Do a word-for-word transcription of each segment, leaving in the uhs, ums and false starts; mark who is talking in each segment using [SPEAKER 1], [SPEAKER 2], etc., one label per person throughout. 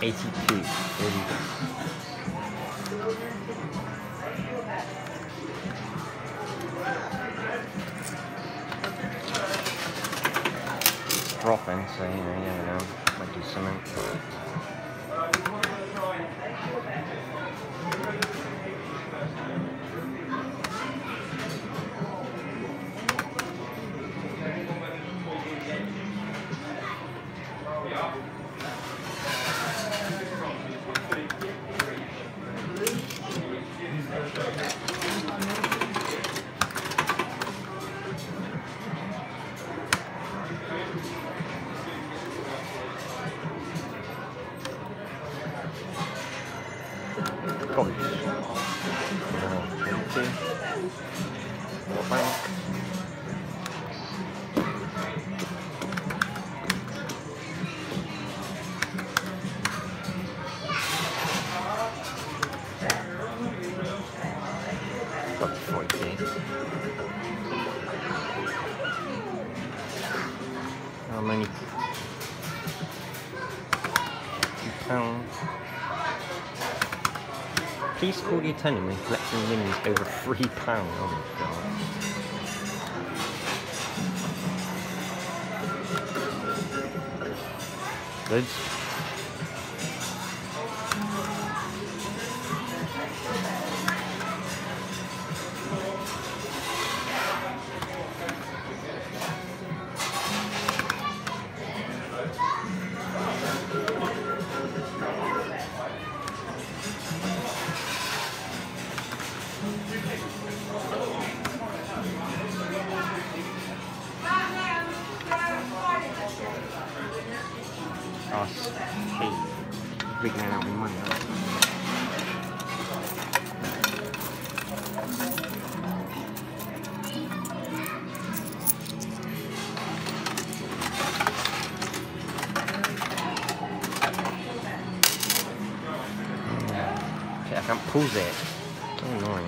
[SPEAKER 1] eighty p. Really good. Dropping, so you know, you never know. Might do something. Gosh. empty. More bank. Got forty p. How many pounds? Please call the attendant when collecting minis over three pounds. Oh my god. Good. Us, hey, figuring out my money out. Okay, I can't pause it. So annoying.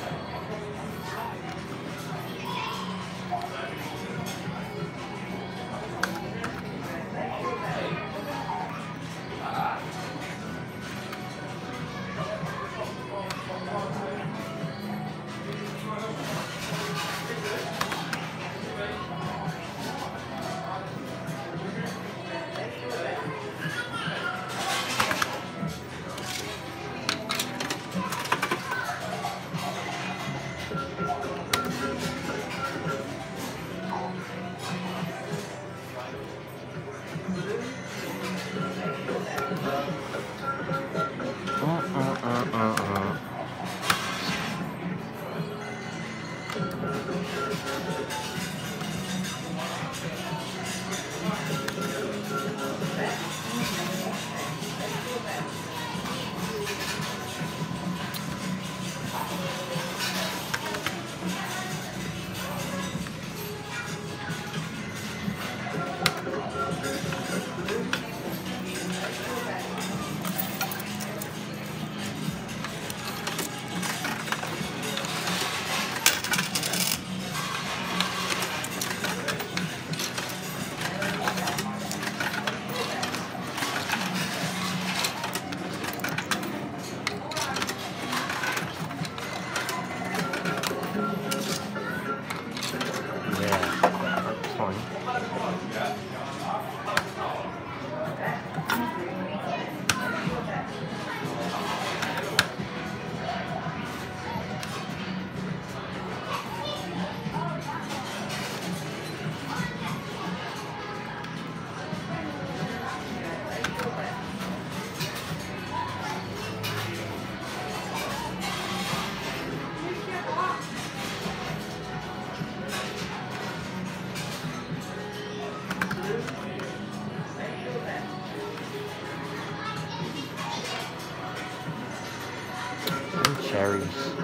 [SPEAKER 1] Cherries.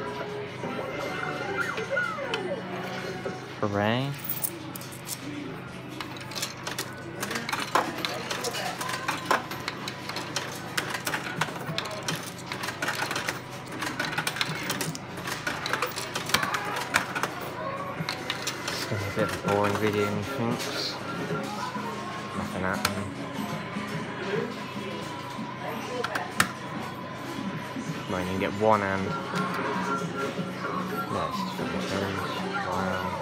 [SPEAKER 1] Hooray. It's gonna be a bit of a boring video, methinks. Nothing happening. mine and get one and. No, it's just fucking change. Wow.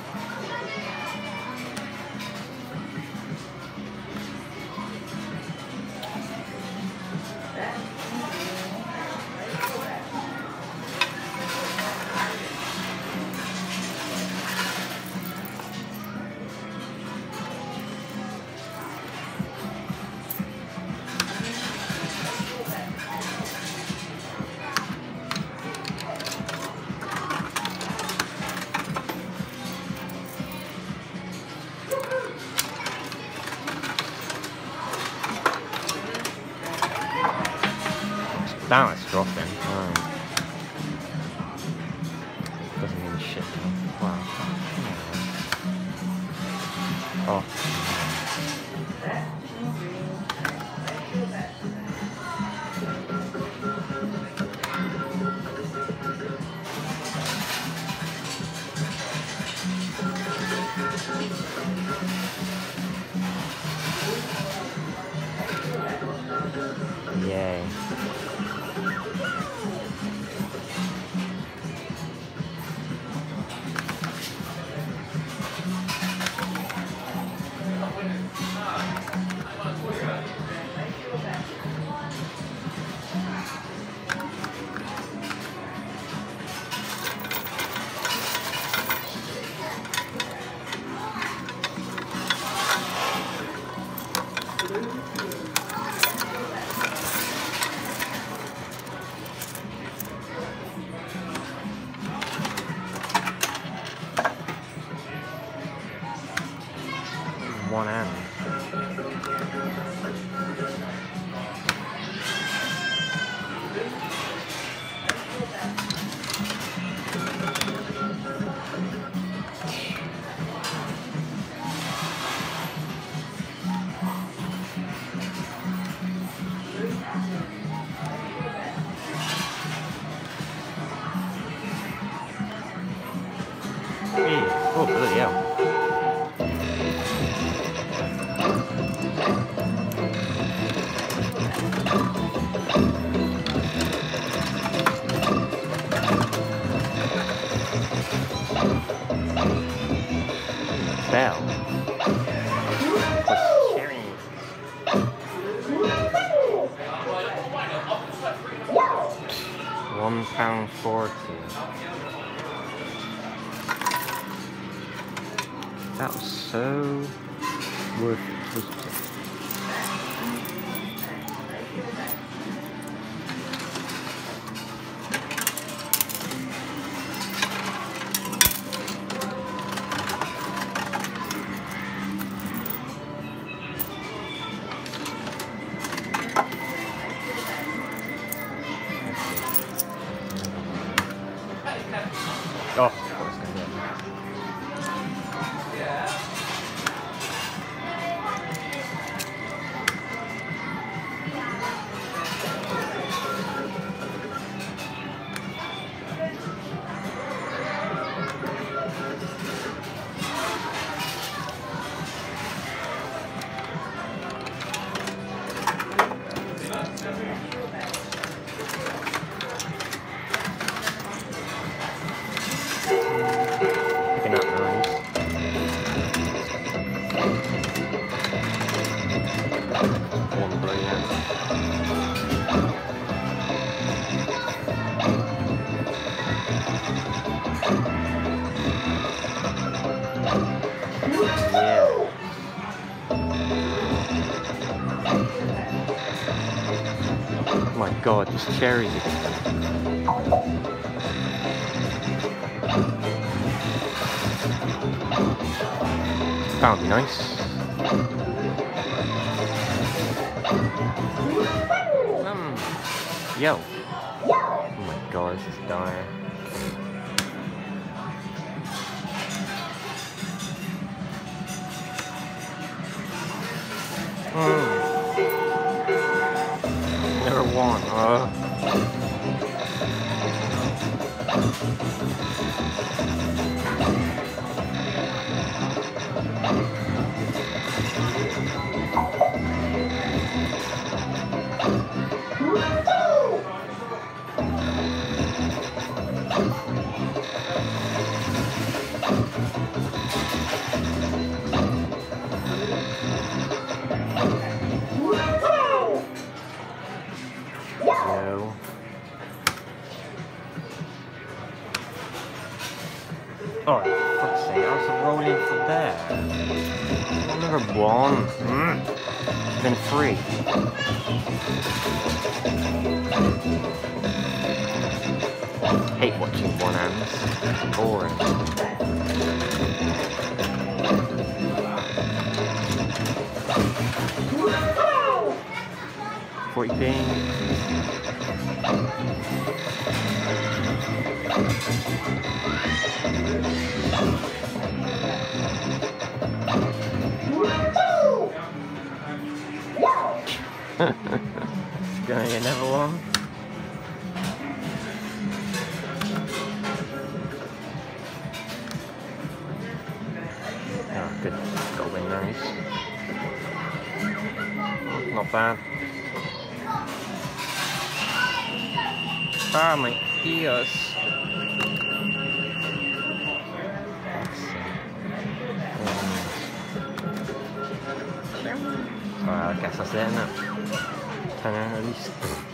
[SPEAKER 1] Damn, it's dropping. Oh. Doesn't mean shit though. Wow. Oh. Yay. One and. Hey, oh, bloody hell. Bell. One pound forty. That was so worth it, wasn't it? Oh, of course, picking up nice. One brilliant. Yeah. Oh my god, these cherries again. That would be nice. Um, yo. Oh my god, this is dire. Mm. Never won. Uh. No. Oh, for fuck's sake, I was rolling for there. Another one. Mm. Then three. Hate watching one hands. Boring. forty ping. Gonna get another one. Oh, good. Golden nice. Not bad. Ah, my ears. Um, I guess that's it, isn't it? ten at least.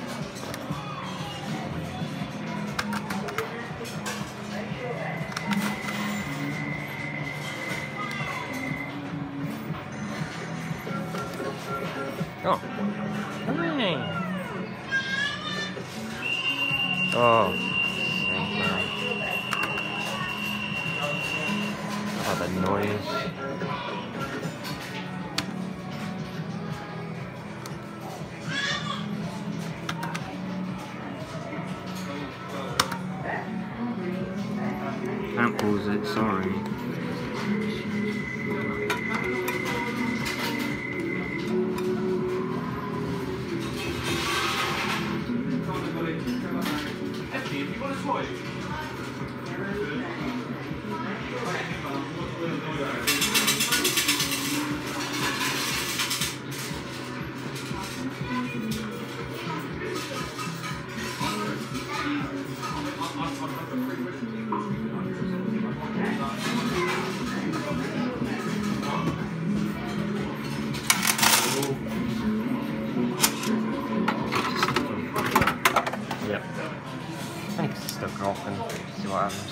[SPEAKER 1] Oh. Hey. Oh. Oh, the noise. Can't pause it, sorry. Yep. I think it's stuck off and see what happens.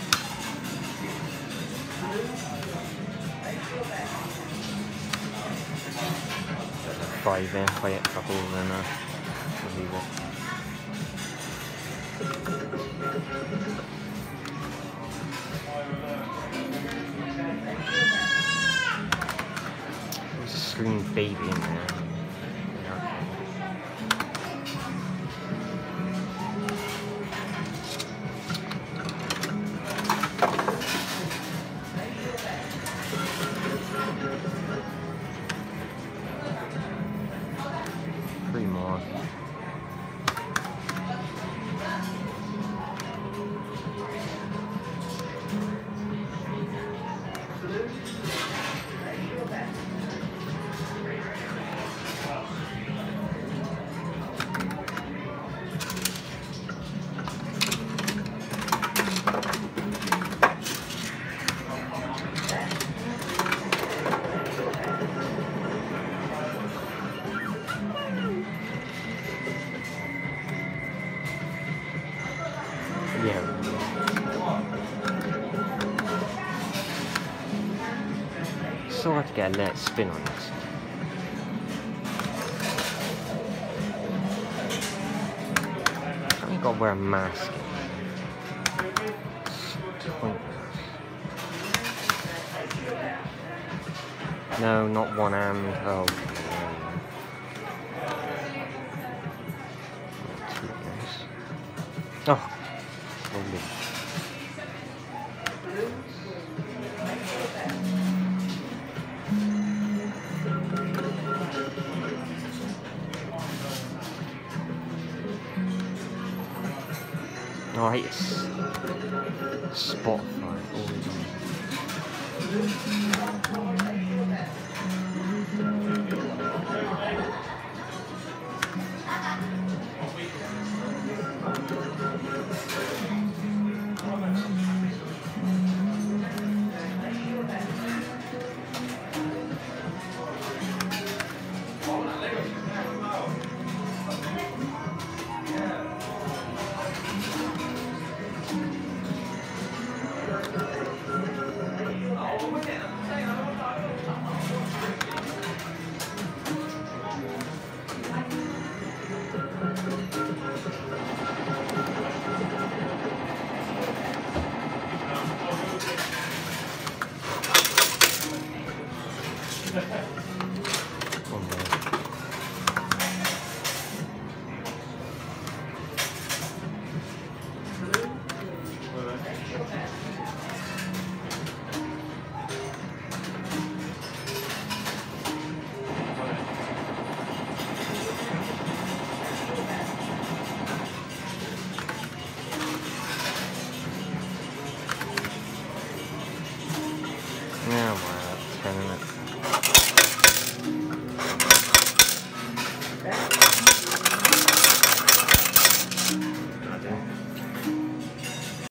[SPEAKER 1] There's a five in, if I get a couple then uh, I'll leave it. There's a screaming baby in there. Three more. Yeah. So hard to get a let spin on this. You gotta wear a mask. No, not one hand. Oh. Oh. Lovely. Nice. Spotify.